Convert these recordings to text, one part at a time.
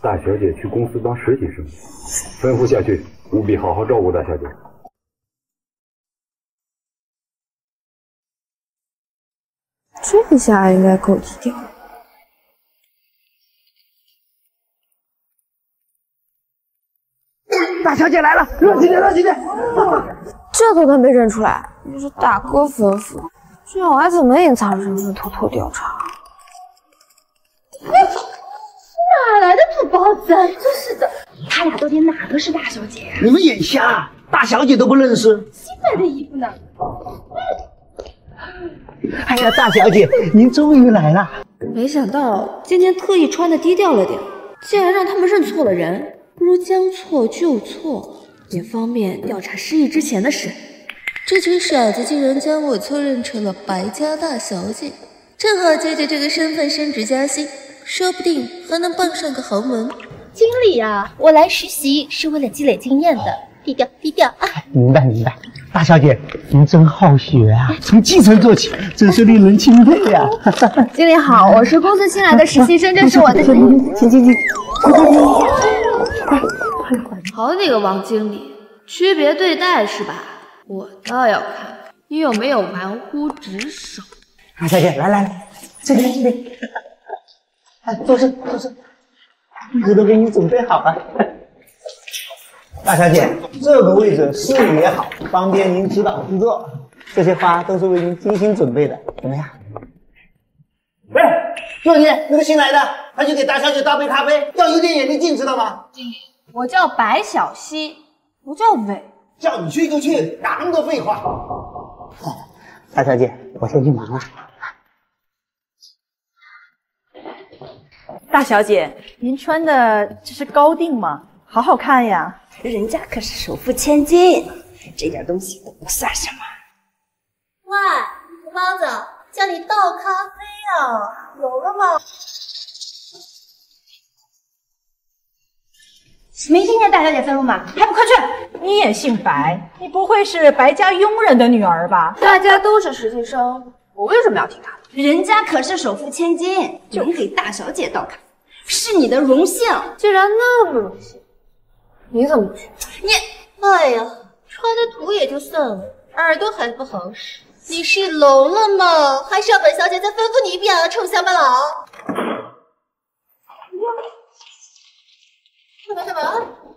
大小姐去公司当实习生，吩咐下去，务必好好照顾大小姐。 这下应该够低调。 大小姐来了，热情点，热情点！ 这都能被认出来，你是大哥吩咐，这样我还怎么隐藏身份偷偷调查？ 哪来的土包子？真是的，他俩到底哪个是大小姐呀？ 你们眼瞎，大小姐都不认识？ 新买的衣服呢？ 哎呀，大小姐，您终于来了！ 没想到今天特意穿的低调了点，竟然让他们认错了人。不如将错就错，也方便调查失忆之前的事。 这群傻子竟然将我错认成了白家大小姐，正好借着这个身份升职加薪，说不定还能傍上个豪门。 经理啊，我来实习是为了积累经验的，低调低调啊！ 明白明白，大小姐您真好学啊，从基层做起，真是令人钦佩呀！ 经理好，我是公司新来的实习生，这是我的。 请。 好几个王经理，区别对待是吧？我倒要看你有没有玩忽职守。 大小姐，来，这边，哎，坐这，位置都给你准备好了。大小姐，这个位置视野好，方便您指导制作。这些花都是为您精心准备的，怎么样？喂，若妮，那个新来的，他去给大小姐倒杯咖啡，要一点眼力劲，知道吗？ 经理，我叫白小溪，不叫伟。 叫你去就去，哪那么多废话？大小姐，我先去忙了。 大小姐，您穿的这是高定吗？好好看呀！ 人家可是首富千金，这点东西都不算什么。 喂，土包子，叫你倒咖啡啊，有了吗？ 没听见大小姐吩咐吗？还不快去！ 你也姓白，你不会是白家佣人的女儿吧？ 大家都是实习生，我为什么要听他的？ 人家可是首富千金，能给大小姐倒咖啡，是你的荣幸。 既然那么荣幸，你怎么不去？ 哎呀，穿的土也就算了，耳朵还不好使。你是聋了吗？还是要本小姐再吩咐你一遍啊，臭乡巴佬！干嘛？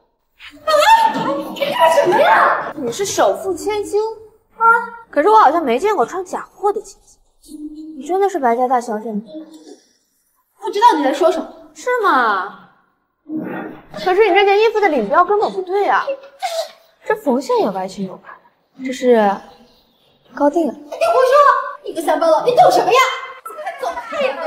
你干什么呀？ 你是首富千金啊？可是我好像没见过穿假货的千金。你真的是白家大小姐吗？ 不知道你在说什么， 是吗？可是你这件衣服的领标根本不对啊，这缝线也歪曲扭开，这是高定啊！ 你胡说！你个乡巴佬，你懂什么呀？走开呀！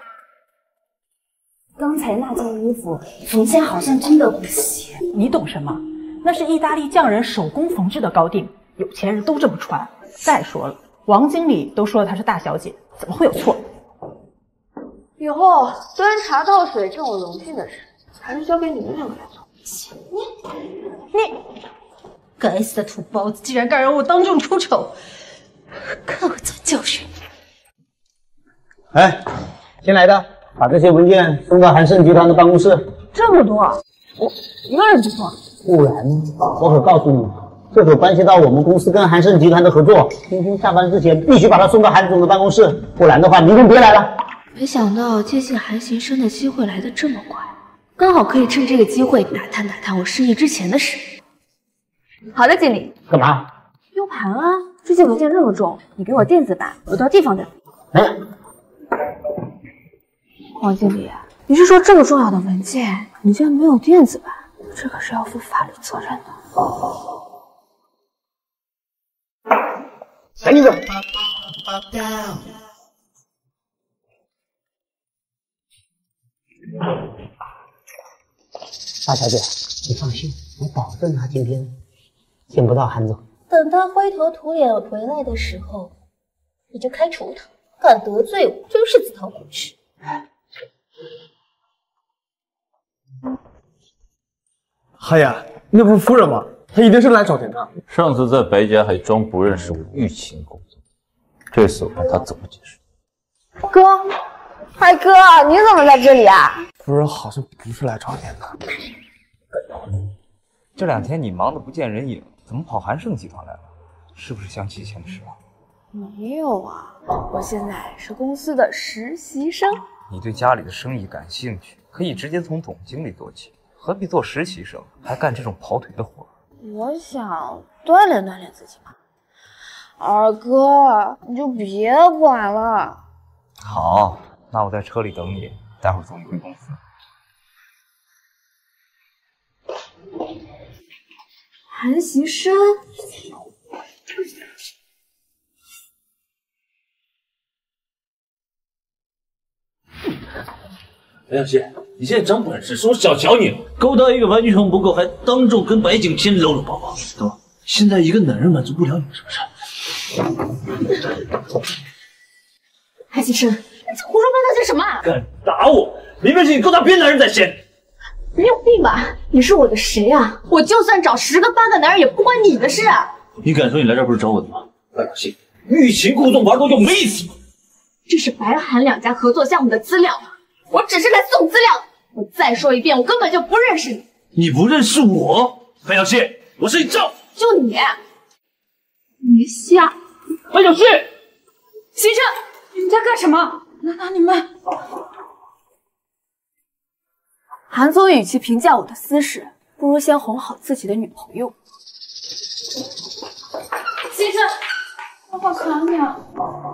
刚才那件衣服缝线好像真的不斜。 你懂什么？那是意大利匠人手工缝制的高定，有钱人都这么穿。再说了，王经理都说了她是大小姐，怎么会有错？ 以后端茶倒水这种荣幸的事，还是交给你们两个来做。 你该死的土包子，竟然敢让我当众出丑，看我怎么教训你！ 哎，新来的，把这些文件送到韩盛集团的办公室。 这么多，我一个人不错。 不然呢？我可告诉你，这可关系到我们公司跟韩盛集团的合作。今天下班之前必须把他送到韩总的办公室，不然的话，明天别来了。 没想到接近韩行生的机会来得这么快，刚好可以趁这个机会打探我失忆之前的事。好的，经理。 干嘛 ？U 盘啊，最近文件这么重，你给我电子版，我到地方再。 哎， 王经理，你是说这么重要的文件，你竟然没有电子版？这可是要负法律责任的。 赶紧走！大小姐，你放心，我保证他今天见不到韩总。 等他灰头土脸回来的时候，你就开除他。敢得罪我，真是自讨苦吃。 哎呀，那不是夫人吗？她一定是来找您的。 上次在白家还装不认识我欲擒故纵，这次我看他怎么解释。 哥， 海哥，你怎么在这里啊？ 夫人好像不是来找您的。 这2天你忙得不见人影，怎么跑韩盛集团来了？是不是相继前世了？ 没有啊，我现在是公司的实习生。 你对家里的生意感兴趣，可以直接从总经理做起，何必做实习生，还干这种跑腿的活？ 我想锻炼锻炼自己嘛。二哥，你就别管了。 好，那我在车里等你，待会儿送你回公司。 韩习生， 白小谢，你现在长本事，是我小瞧你了。勾搭一个白女生不够，还当众跟白景天搂搂抱抱，懂吗？现在一个男人满足不了你，是不是？ 韩习生，你胡说八道些什么？ 敢打我！明明是你勾搭别的男人在先。 你有病吧？你是我的谁啊？我就算找10个8个男人，也不关你的事啊！ 你敢说你来这儿不是找我的吗？白小谢，欲擒故纵玩多就没意思吗？ 这是白韩2家合作项目的资料，我只是来送资料的。我再说一遍，我根本就不认识你。 你不认识我？白小谢，我是你丈夫。 就你瞎！ 白小谢， 先生，你们在干什么？难道你们？韩总与其评价我的私事，不如先哄好自己的女朋友。先生，我好想你啊！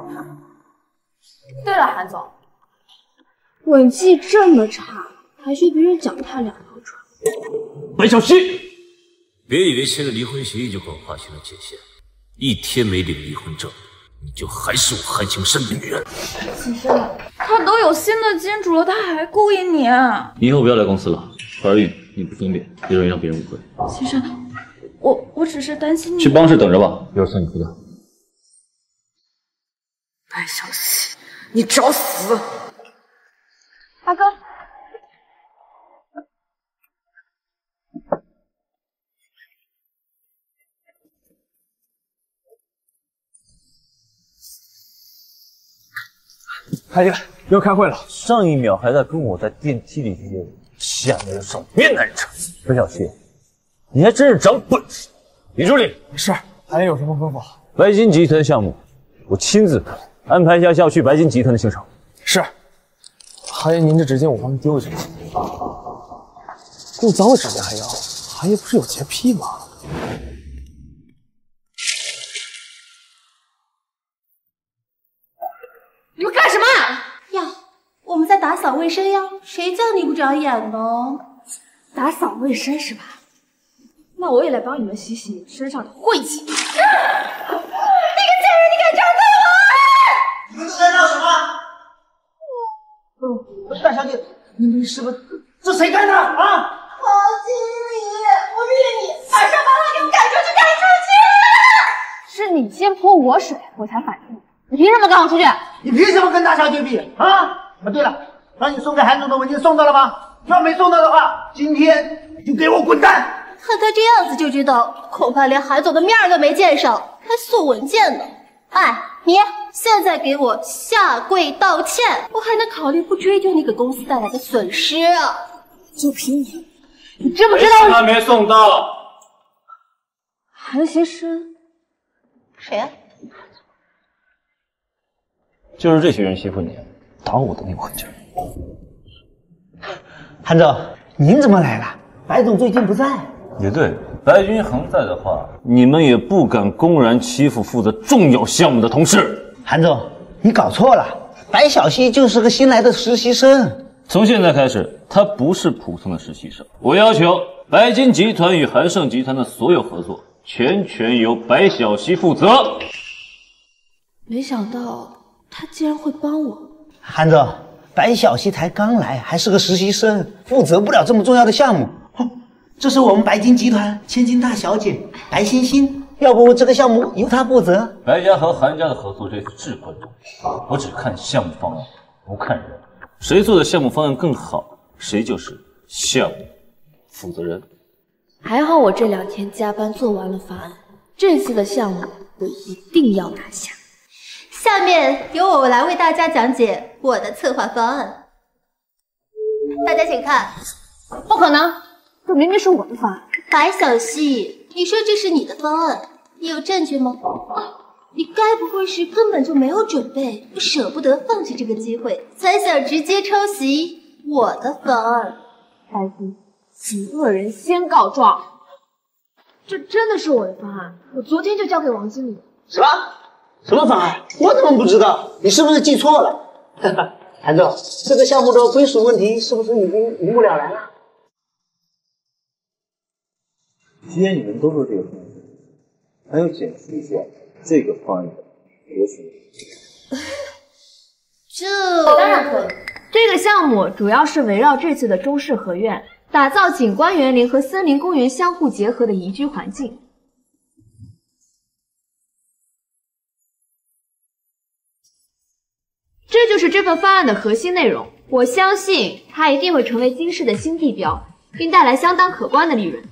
对了，韩总，吻技这么差，还学别人脚踏2条船。 白小谢， 别以为签了离婚协议就给我划清了界限，1天没领离婚证，你就还是我韩情深的女人。 先生，他都有新的金主了，他还勾引你？ 你以后不要来公司了，怀孕你不分辨，也容易让别人误会。 先生，我只是担心你。 去办公室等着吧，一会儿送你回家。 白小希，你找死！大哥。 韩爷要开会了， 上一秒还在跟我在电梯里接吻，下面又上别男人车。白小谢，你还真是长本事。李助理， 是韩爷有什么吩咐？ 白金集团项目，我亲自安排一下去白金集团的行程。 是，韩爷您这纸巾我帮您丢一下。用脏的纸巾还要？韩爷不是有洁癖吗？ 你们干什么？ 呀，我们在打扫卫生呀，谁叫你不长眼呢？ 打扫卫生是吧？那我也来帮你们洗洗身上的晦气。你个贱人，你敢这样对我！ 你们都在闹什么？大小姐，你没事吧？这谁干的啊？ 黄经理，我命你马上把他给我赶出去，赶出去！ 是你先泼我水，我才反应。你凭什么赶我出去？ 你凭什么跟大小姐比啊？对了，让你送给韩总的文件送到了吗？要没送到的话，今天你就给我滚蛋！ 看他这样子就知道，恐怕连韩总的面都没见上，还送文件呢。哎，你现在给我下跪道歉，我还能考虑不追究你给公司带来的损失啊！ 就凭你，你知不知道？ 还没送到。 韩先生， 谁呀？ 就是这些人欺负你，打我的那个混账。 韩总，您怎么来了？白总最近不在。 也对，白君恒在的话，你们也不敢公然欺负负责重要项目的同事。 韩总，你搞错了，白小希就是个新来的实习生。 从现在开始，他不是普通的实习生。我要求白金集团与韩盛集团的所有合作，全权由白小希负责。 没想到他竟然会帮我。 韩总，白小希才刚来，还是个实习生，负责不了这么重要的项目。这是我们白金集团千金大小姐白欣欣，要不这个项目由她负责。 白家和韩家的合作这次至关重要，我只看项目方案，不看人。谁做的项目方案更好，谁就是项目负责人。 还好我这2天加班做完了方案，这次的项目我一定要拿下。 下面由我来为大家讲解我的策划方案。大家请看。 不可能，这明明是我的方案。 白小溪，你说这是你的方案，你有证据吗？你该不会是根本就没有准备，舍不得放弃这个机会，才想直接抄袭我的方案？ 白姑，请恶人先告状。这真的是我的方案，我昨天就交给王经理。 什么？什么方案？我怎么不知道？你是不是记错了？韩总，这个项目的归属问题是不是已经一目了然了？ 既然你们都说这个方案，还要解释一下这个方案的核心。 当然可以。这个项目主要是围绕这次的中式合院，打造景观园林和森林公园相互结合的宜居环境。这就是这份方案的核心内容。我相信它一定会成为金市的新地标，并带来相当可观的利润。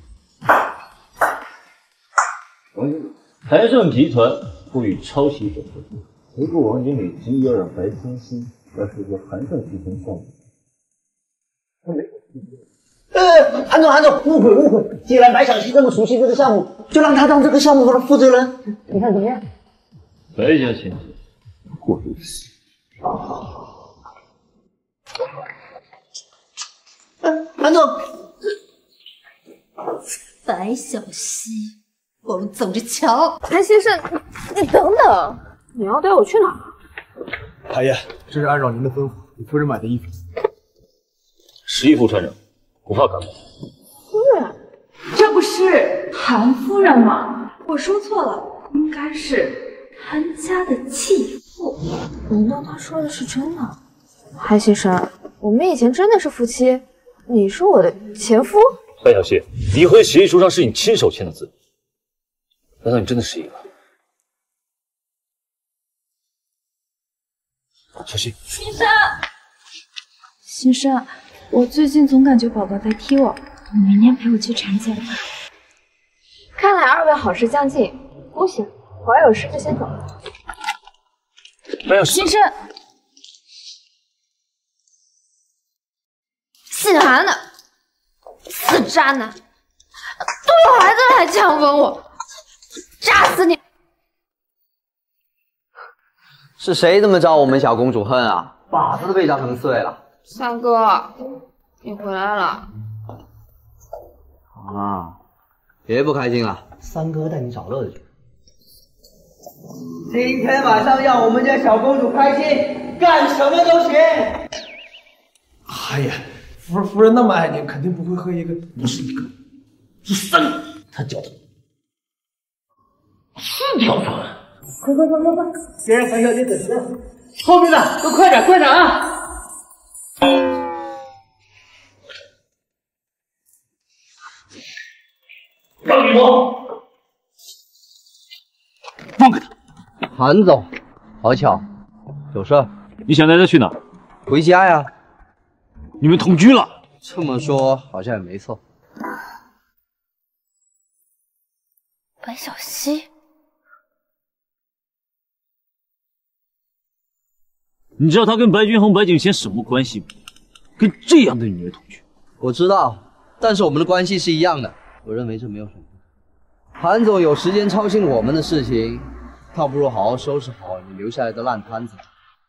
王经理，台盛集团不与抄袭者合作，回复王经理执意要让白青溪来负责韩盛集团项目。 韩总，误会。既然白小溪这么熟悉这个项目，就让他当这个项目的负责人，你看怎么样？ 白家千金，过于死。 韩总， 白小溪，我们走着瞧。 韩先生，你等等，你要带我去哪儿？ 韩爷，这是按照您的吩咐给夫人买的衣服。 10亿副穿着，不怕感冒。 夫人，这不是韩夫人吗？我说错了，应该是韩家的继父。难道他说的是真的？韩先生，我们以前真的是夫妻，你是我的前夫。 白小溪，离婚协议书上是你亲手签的字，难道你真的失忆了？小溪， 先生，我最近总感觉宝宝在踢我，你明天陪我去产检吧。 看来2位好事将近，不行，我还有事就先走了。 白小溪， 先生，姓韩的，死渣男，都有孩子了还强吻我，扎死你！ 是谁这么招我们小公主恨啊？把子都被扎成碎了。 三哥，你回来了。 啊，别不开心了。 三哥带你找乐趣。今天晚上让我们家小公主开心，干什么都行。 哎呀，夫人那么爱你，肯定不会和一个不是一个，是3个，他叫他4条船。 快！别让樊小姐等着。后面的都快点啊！ 张雨桐，放开他！ 韩总，好巧，有事？ 你想带他去哪？ 回家呀。 你们同居了？ 这么说好像也没错。 白小溪， 你知道他跟白君衡、白景贤什么关系吗？跟这样的女人同居。 我知道，但是我们的关系是一样的。我认为这没有什么。韩总有时间操心我们的事情，倒不如好好收拾好你留下来的烂摊子。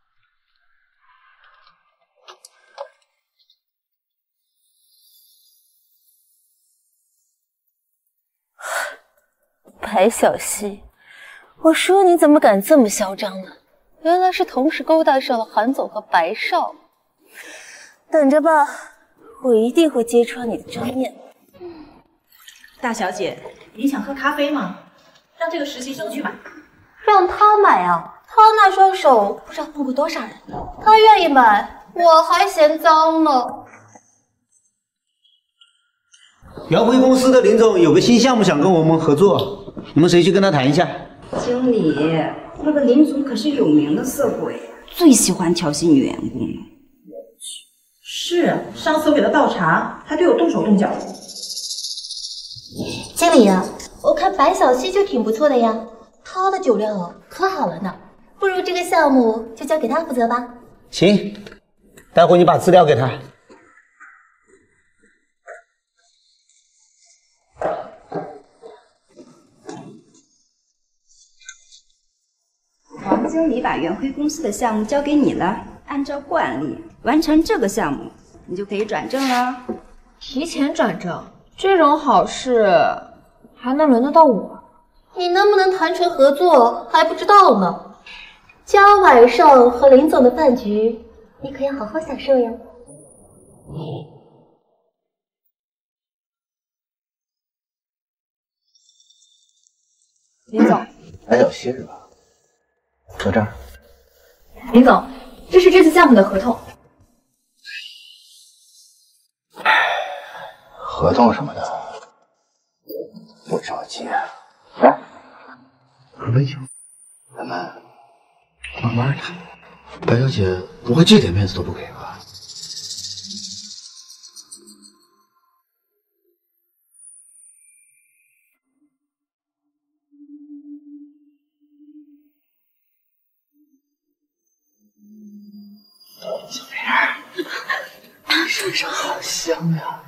白小溪，我说你怎么敢这么嚣张呢？原来是同时勾搭上了韩总和白少。等着吧，我一定会揭穿你的真面目。 大小姐，你想喝咖啡吗？让这个实习生去买。 让他买啊？他那双手不知道碰过多少人，他愿意买，我还嫌脏呢。 姚辉公司的林总有个新项目想跟我们合作，你们谁去跟他谈一下？ 经理，那个林总可是有名的色鬼，最喜欢调戏女员工了。 是，上次我给他倒茶，还对我动手动脚的。 经理啊，我看白小溪就挺不错的呀，她的酒量可好了呢。 不如这个项目就交给他负责吧。 行，待会你把资料给他。 王经理把元辉公司的项目交给你了，按照惯例，完成这个项目，你就可以转正了。 提前转正，这种好事还能轮得到我？ 你能不能谈成合作还不知道呢。今晚上和林总的饭局，你可要好好享受呀。 林总， 还有些是吧？搁这儿。 林总，这是这次项目的合同。 合同什么的不着急。来，喝杯酒，咱们慢慢谈。白小姐不会这点面子都不给吧？小美人，你身上好香呀！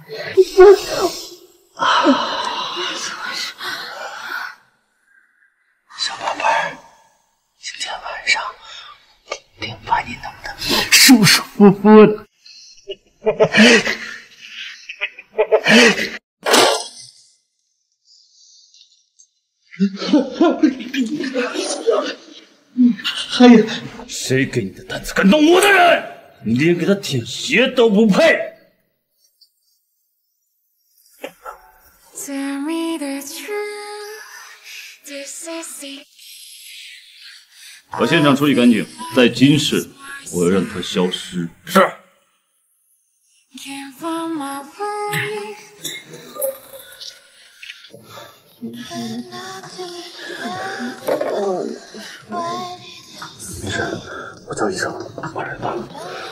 小宝贝儿，今天晚上一定把你弄得舒舒服服的。 还有，谁给你的胆子敢动我的人？你连给他舔鞋都不配！把现场处理干净，在今世我要让他消失。是。 没事，我叫医生，马上到。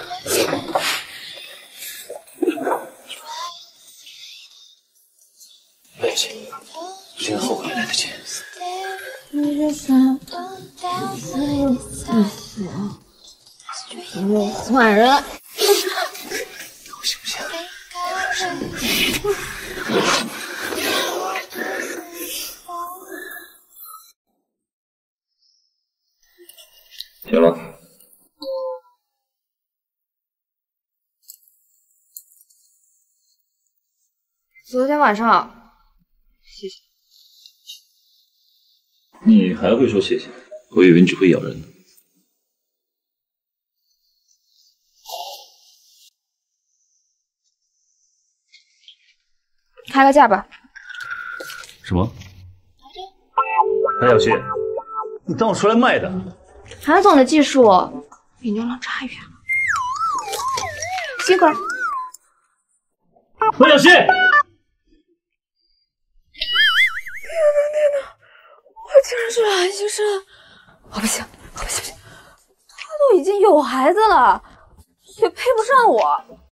别急，今后会来得及。 换人。 行不行？ 行了。 昨天晚上，谢谢。 你还会说谢谢？我以为你只会咬人呢。 开个价吧。 什么？韩小希，你当我出来卖的？ 韩总的技术比牛郎差远了。歇会儿。 韩小希，天哪！我竟然是韩先生！不行，他都已经有孩子了，也配不上我。